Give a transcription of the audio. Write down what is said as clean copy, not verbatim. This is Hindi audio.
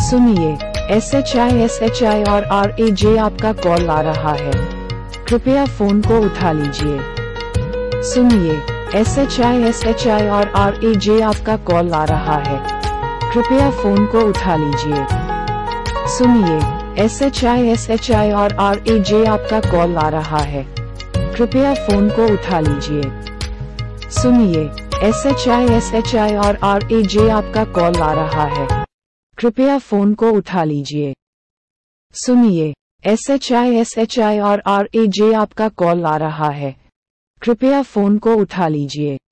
सुनिए, SHI और RAJ आपका कॉल आ रहा है, कृपया फोन को उठा लीजिए। सुनिए, SHI और RAJ आपका कॉल आ रहा है, कृपया फोन को उठा लीजिए। सुनिए, SHI और RAJ आपका कॉल आ रहा है, कृपया फोन को उठा लीजिए। सुनिए, SHI और RAJ आपका कॉल आ रहा है, कृपया फोन को उठा लीजिए। सुनिए, SHI और RAJ आपका कॉल आ रहा है, कृपया फोन को उठा लीजिए।